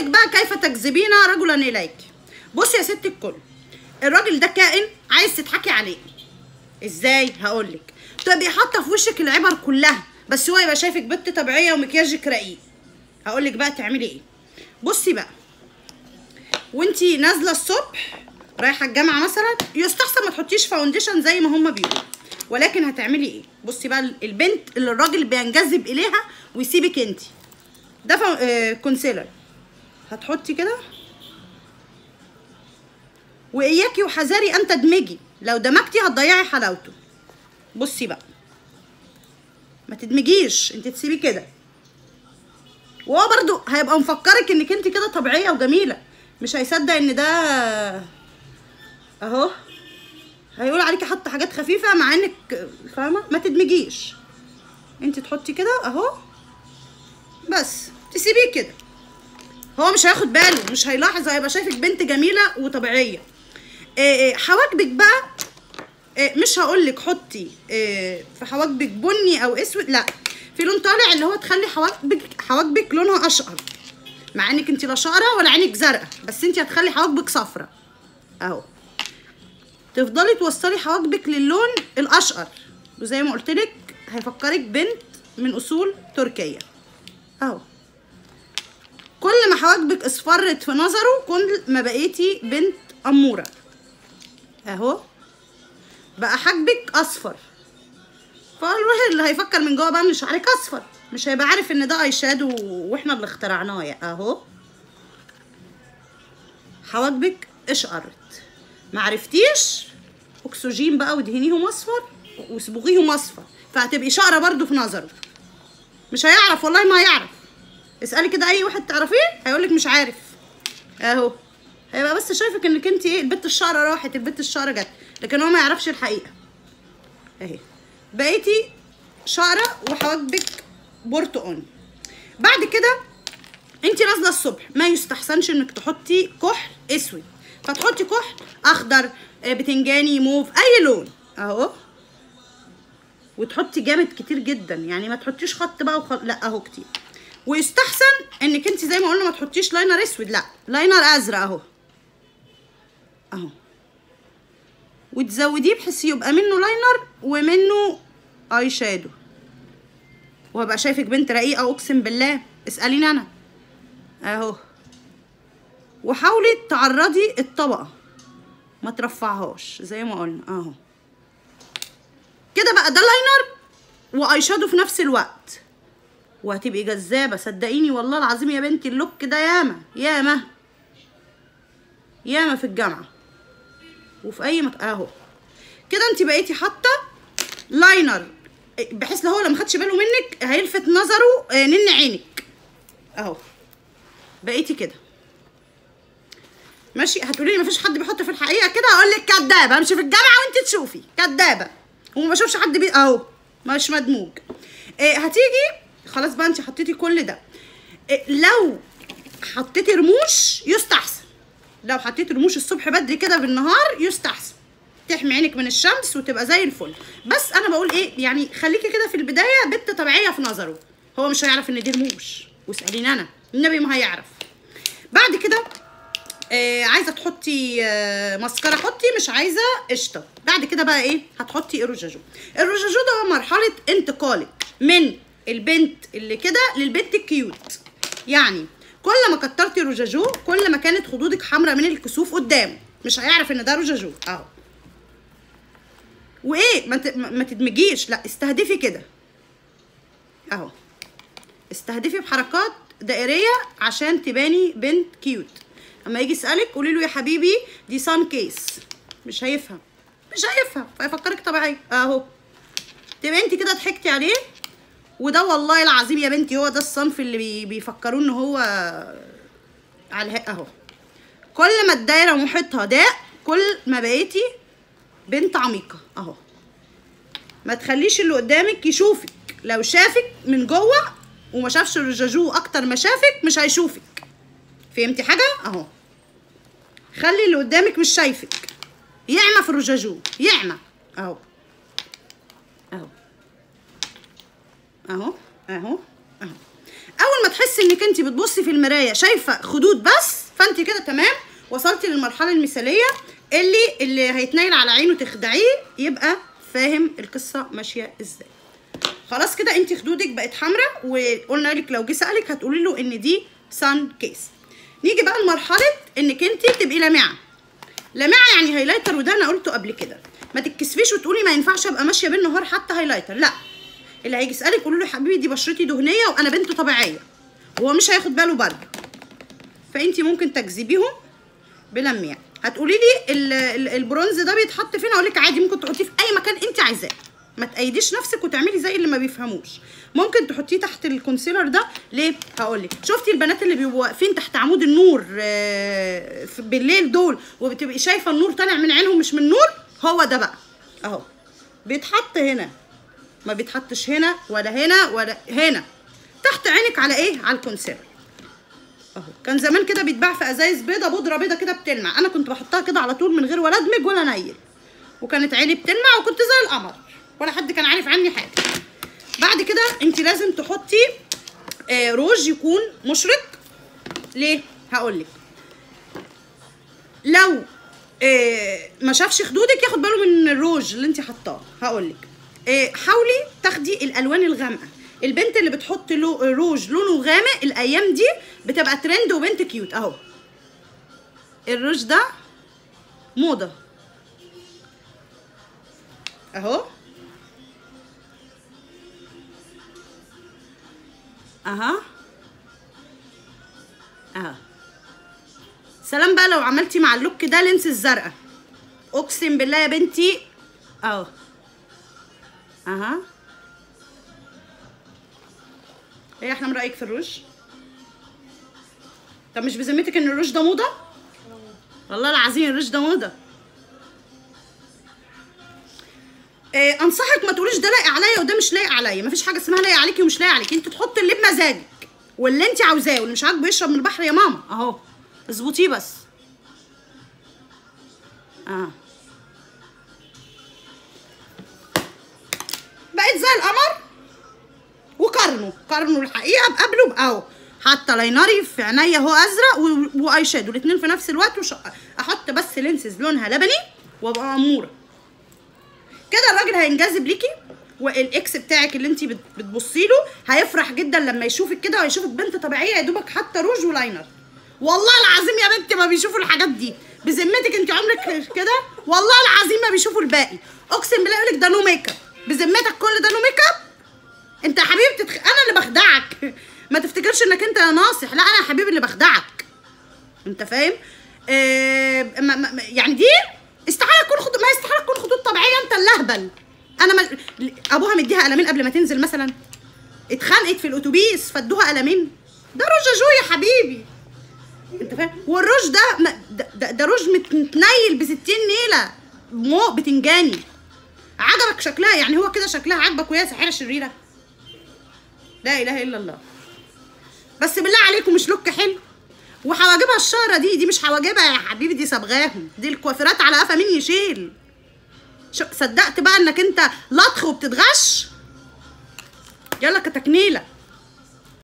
لك بقى كيف تجذبين رجلا اليك. بصي يا ست الكل، الراجل ده كائن عايز تضحكي عليه. ازاي؟ هقولك. تبقي حاطه في وشك العبر كلها، بس هو يبقى شايفك بنت طبيعيه ومكياجك رقيق. هقولك بقى تعملي ايه. بصي بقى، وانتي نازله الصبح رايحه الجامعه مثلا، يستحسن ما تحطيش فاونديشن زي ما هما بيقولوا، ولكن هتعملي ايه؟ بصي بقى، البنت اللي الراجل بينجذب اليها ويسيبك انتي، ده كونسيلر. هتحطي كده، واياكي وحذاري ان تدمجي، لو دمجتي هتضيعي حلاوته. بصي بقى، ما تدمجيش، انت تسيبيه كده، وهو برضو هيبقى مفكرك انك انت كده طبيعيه وجميله، مش هيصدق ان ده اهو، هيقول عليكي حاطه حاجات خفيفه مع انك فاهمه. ما تدمجيش، انت تحطي كده اهو، بس تسيبيه كده، هو مش هياخد باله، مش هيلاحظ، هيبقى شايفك بنت جميله وطبيعيه. حواجبك بقى، مش هقولك حطي في حواجبك بني او اسود، لا، في لون طالع اللي هو تخلي حواجبك لونها اشقر، مع انك انت لا شقره ولا عينك زرقاء، بس انت هتخلي حواجبك صفرة اهو. تفضلي توصلي حواجبك للون الاشقر، وزي ما قلت لك هيفكرك بنت من اصول تركيه اهو. كل ما حواجبك اصفرت في نظره كل ما بقيتي بنت اموره اهو. بقى حاجبك اصفر، فالواحد اللي هيفكر من جوه بقى ان شعرك اصفر، مش هيبقى عارف ان ده اي شادو واحنا اللي اخترعناه اهو. حواجبك اشقرت، معرفتيش، اكسجين بقى ودهنيهم اصفر وصبغيهم اصفر، فهتبقي شقره برضو في نظره، مش هيعرف، والله ما هيعرف. اسالي كده اي واحد تعرفيه هيقولك مش عارف اهو، هيبقى بس شايفك انك انت ايه، البت الشقره راحت، البت الشقره جت، لكن هو ما يعرفش الحقيقه اهي. بقيتي شقره وحواجبك برتقاني. بعد كده انت نازله الصبح، ما يستحسنش انك تحطي كحل اسود، فتحطي كحل اخضر، بتنجاني، موف، اي لون اهو، وتحطي جامد كتير جدا، يعني ما تحطيش خط بقى لا اهو كتير. ويستحسن انك انت زي ما قلنا ما تحطيش لاينر اسود، لا، لاينر ازرق اهو اهو، وتزوديه بحيث يبقى منه لاينر ومنه اي شادو، وهبقى شايفك بنت رقيقه، اقسم بالله، اساليني انا اهو. وحاولي تعرضي الطبقه، ما ترفعهاش زي ما قلنا اهو كده. بقى ده لاينر واي شادو في نفس الوقت، وهتبقي جذابه صدقيني والله العظيم يا بنتي. اللوك ده ياما ياما ياما في الجامعه وفي اي اهو كده. انت بقيتي حاطه لاينر بحيث لو هو لما خدش باله منك هيلفت نظره نن عينك اهو. بقيتي كده ماشي. هتقولي لي مفيش حد بيحط في الحقيقه كده، هقول لك كدابه، امشي في الجامعه وانت تشوفي كدابه وما بشوفش حد اهو مش مدموج. هتيجي خلاص بقى انت حطيتي كل ده. لو حطيتي رموش يستحسن، لو حطيتي رموش الصبح بدري كده بالنهار يستحسن، تحمي عينك من الشمس وتبقى زي الفل. بس انا بقول ايه، يعني خليكي كده في البدايه بنت طبيعيه في نظره، هو مش هيعرف ان دي رموش، واساليني انا النبي ما هيعرف. بعد كده عايزه تحطي ماسكارا حطي، مش عايزه قشطه. بعد كده بقى ايه، هتحطي الروجاجو. الروجاجو ده هو مرحله انتقالك من البنت اللي كده للبنت الكيوت، يعني كل ما كترتي روجاجو كل ما كانت خدودك حمراء من الكسوف قدامه، مش هيعرف ان ده روجاجو اهو. وايه، ما تدمجيش، لا، استهدفي كده اهو، استهدفي بحركات دائريه عشان تباني بنت كيوت. اما يجي يسالك قولي له يا حبيبي دي سان كيس، مش هيفهم، مش هيفهم، فيفكرك طبيعي اهو. تبقى انت كده ضحكتي عليه. وده والله العظيم يا بنتي هو ده الصنف اللي بيفكروه ان هو على اهو. كل ما الدايره محيطها ضاق كل ما بقيتي بنت عميقه اهو. ما تخليش اللي قدامك يشوفك، لو شافك من جوه وما شافش الرجاجو اكتر ما شافك مش هيشوفك. فهمتي حاجه اهو؟ خلي اللي قدامك مش شايفك، يعمى في الرجاجو، يعمى اهو اهو اهو اهو اهو. اول ما تحسي انك انت بتبصي في المرايه شايفه خدود بس، فانت كده تمام، وصلتي للمرحله المثاليه اللي هيتنيل على عينه تخدعيه يبقى فاهم القصه ماشيه ازاي. خلاص كده انت خدودك بقت حمراء، وقلنا لك لو جه سالك هتقولي له ان دي سان كيس. نيجي بقى لمرحله انك انت تبقي لامعه. لامعه يعني هايلايتر، وده انا قلته قبل كده. ما تتكسفيش وتقولي ما ينفعش ابقى ماشيه بالنهار حتى هايلايتر، لا. اللي هيجي يسالك قولوا له يا حبيبي دي بشرتي دهنيه وانا بنت طبيعيه، وهو مش هياخد باله برضه. فانت ممكن تجذبيهم بلميع. هتقولي لي البرونز ده بيتحط فين؟ اقول لك عادي ممكن تحطيه في اي مكان انت عايزاه، ما تقيديش نفسك وتعملي زي اللي ما بيفهموش. ممكن تحطيه تحت الكونسيلر ده. ليه؟ هقول لك. شفتي البنات اللي بيبقوا واقفين تحت عمود النور بالليل دول، وبتبقي شايفه النور طالع من عينهم مش من نور؟ هو ده بقى اهو، بيتحط هنا، ما بيتحطش هنا ولا هنا ولا هنا، تحت عينك على ايه؟ على الكونسيلر اهو. كان زمان كده بيتباع في ازايز بيضه، بودره بيضه كده بتلمع، انا كنت بحطها كده على طول من غير ولا ادمج ولا نيل، وكانت عيني بتلمع وكنت زي القمر، ولا حد كان عارف عني حاجه. بعد كده انت لازم تحطي روج يكون مشرق. ليه؟ هقول لك. لو ما شافش خدودك ياخد باله من الروج اللي انت حطاه. هقول لك حاولي تاخدي الالوان الغامقه. البنت اللي بتحط روج لونه غامق الايام دي بتبقى ترند وبنت كيوت اهو. الروج ده موضه اهو اها اهو. سلام بقى لو عملتي مع اللوك ده لينس الزرقاء، اقسم بالله يا بنتي اهو اها. ايه يا احلام رايك في الروج؟ طب مش بذمتك ان الروج ده موضه؟ والله العظيم الروج ده موضه. انصحك ما تقوليش ده لايق عليا وده مش لايق عليا، مفيش حاجه اسمها لايق عليكي ومش لايق عليكي، انت تحطي اللي بمزاجك واللي انت عاوزاه، واللي مش عاجبه يشرب من البحر يا ماما اهو. اظبطيه بس بقيت زي القمر. وقارنوا الحقيقه بقبله اهو. حاطه لاينري في عينيا اهو ازرق واي شادو الاثنين في نفس الوقت، احط بس لينسز لونها لبني وابقى اموره كده. الراجل هينجذب ليكي، والاكس بتاعك اللي انت بتبصي له هيفرح جدا لما يشوفك كده، ويشوفك بنت طبيعيه يا دوبك حاطه روج ولاينر. والله العظيم يا بنتي ما بيشوفوا الحاجات دي، بذمتك انت عمرك كده؟ والله العظيم ما بيشوفوا الباقي، اقسم بالله يقول لك ده نو ميك اب. بذمتك كل ده نو ميك اب؟ انت يا حبيبي انا اللي بخدعك. ما تفتكرش انك انت ناصح، لا انا يا حبيبي اللي بخدعك، انت فاهم؟ يعني دي استحاله تكون خدود، ما هي استحاله تكون خدود طبيعيه، انت اللهبل. انا ابوها مديها قلمين قبل ما تنزل مثلا، اتخانقت في الاتوبيس فادوها قلمين. ده روج جو يا حبيبي، انت فاهم؟ والروج ده روج متنيل ب 60 نيله بتنجاني. عجبك شكلها؟ يعني هو كده شكلها عاجبك وهي ساحره شريره؟ لا اله الا الله. بس بالله عليكم مش لوك حلو؟ وحواجبها الشاره دي مش حواجبها يا حبيبي، دي صبغاهم، دي الكوافيرات على قفا مين يشيل. صدقت بقى انك انت لطخ وبتتغش؟ يلا كتكنيله.